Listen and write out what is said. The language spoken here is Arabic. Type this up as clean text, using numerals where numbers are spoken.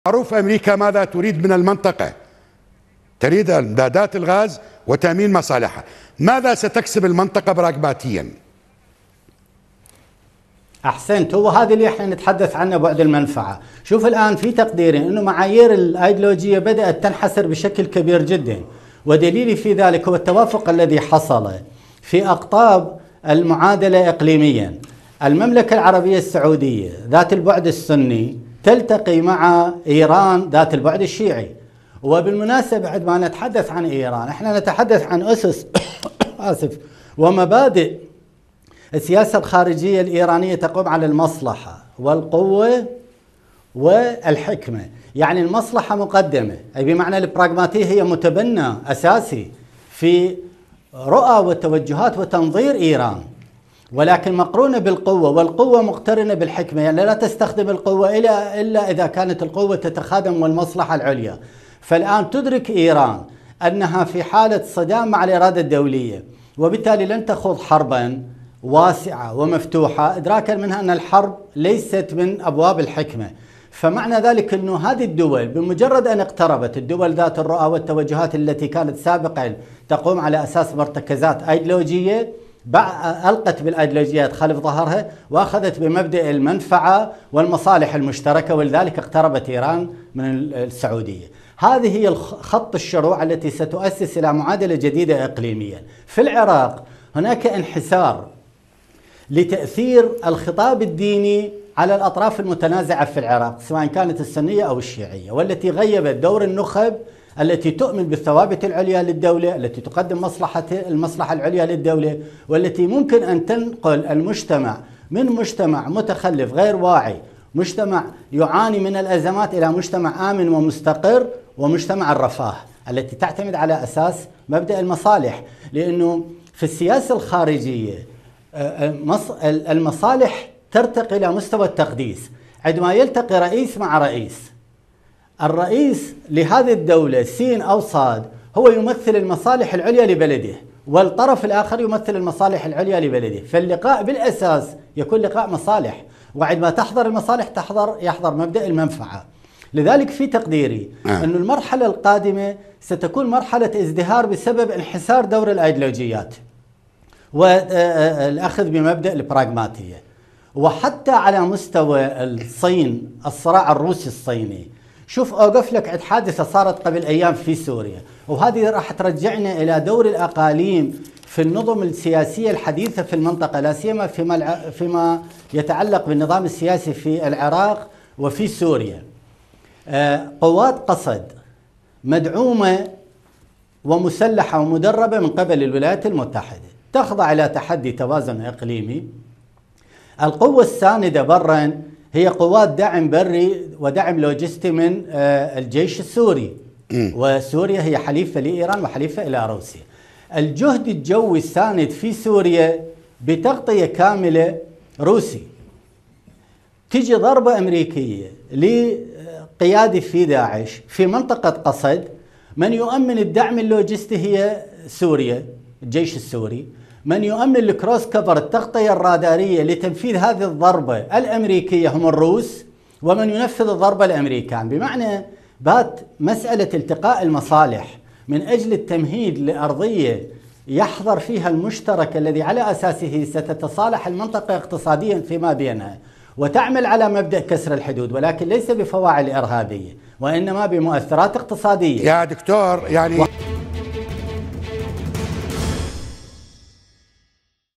معروف أمريكا ماذا تريد من المنطقة، تريد إمدادات الغاز وتأمين مصالحها. ماذا ستكسب المنطقة براغماتيا؟ أحسنت، هو هذا اللي احنا نتحدث عنه بعد المنفعة. شوف الآن في تقديري أنه معايير الأيديولوجية بدأت تنحسر بشكل كبير جدا، ودليلي في ذلك هو التوافق الذي حصل في أقطاب المعادلة إقليميا. المملكة العربية السعودية ذات البعد السني تلتقي مع إيران ذات البعد الشيعي. وبالمناسبة عندما نتحدث عن إيران احنا نتحدث عن أسس ومبادئ السياسة الخارجية الإيرانية تقوم على المصلحة والقوة والحكمة، يعني المصلحة مقدمة، أي بمعنى البراغماتية هي متبنى أساسي في رؤى والتوجهات وتنظير إيران، ولكن مقرونة بالقوة، والقوة مقترنة بالحكمة، يعني لا تستخدم القوة إلا إذا كانت القوة تتخادم والمصلحة العليا. فالآن تدرك إيران أنها في حالة صدام مع الإرادة الدولية، وبالتالي لن تخوض حربا واسعة ومفتوحة إدراكا منها أن الحرب ليست من أبواب الحكمة. فمعنى ذلك أنه هذه الدول بمجرد أن اقتربت، الدول ذات الرؤى والتوجهات التي كانت سابقا تقوم على أساس مرتكزات أيديولوجية، ألقت بالأيديولوجيات خلف ظهرها وأخذت بمبدأ المنفعة والمصالح المشتركة، ولذلك اقتربت إيران من السعودية. هذه هي خط الشروع التي ستؤسس إلى معادلة جديدة إقليمية. في العراق هناك انحسار لتأثير الخطاب الديني على الأطراف المتنازعة في العراق، سواء كانت السنية أو الشيعية، والتي غيبت دور النخب التي تؤمن بالثوابت العليا للدولة، التي تقدم المصلحة العليا للدولة، والتي ممكن أن تنقل المجتمع من مجتمع متخلف غير واعي، مجتمع يعاني من الأزمات، إلى مجتمع آمن ومستقر، ومجتمع الرفاه التي تعتمد على أساس مبدأ المصالح. لأنه في السياسة الخارجية المصالح ترتقي إلى مستوى التقديس. عندما يلتقي رئيس مع رئيس، الرئيس لهذه الدولة سين أو صاد هو يمثل المصالح العليا لبلده، والطرف الآخر يمثل المصالح العليا لبلده، فاللقاء بالأساس يكون لقاء مصالح، وعندما تحضر المصالح يحضر مبدأ المنفعة. لذلك في تقديري أن المرحلة القادمة ستكون مرحلة ازدهار بسبب انحسار دور الأيديولوجيات والأخذ بمبدأ البراغماتية. وحتى على مستوى الصين، الصراع الروسي الصيني، شوف أوقف لك عند حادثة صارت قبل أيام في سوريا، وهذه راح ترجعنا إلى دور الأقاليم في النظم السياسية الحديثة في المنطقة، لا سيما فيما يتعلق بالنظام السياسي في العراق وفي سوريا. قوات قصد مدعومة ومسلحة ومدربة من قبل الولايات المتحدة تخضع إلى تحدي توازن إقليمي. القوة الساندة برا هي قوات دعم بري ودعم لوجستي من الجيش السوري، وسوريا هي حليفة لإيران وحليفة إلى روسيا. الجهد الجوي الساند في سوريا بتغطية كاملة روسي. تيجي ضربة أمريكية لقيادي في داعش في منطقة قصد، من يؤمن الدعم اللوجستي هي سوريا، الجيش السوري. من يؤمن الكروس كفر، التغطية الرادارية لتنفيذ هذه الضربة الأمريكية، هم الروس، ومن ينفذ الضربة الأمريكان. بمعنى بات مسألة التقاء المصالح من أجل التمهيد لأرضية يحضر فيها المشترك الذي على أساسه ستتصالح المنطقة اقتصاديا فيما بينها، وتعمل على مبدأ كسر الحدود، ولكن ليس بفواعل إرهابية وإنما بمؤثرات اقتصادية. يا دكتور يعني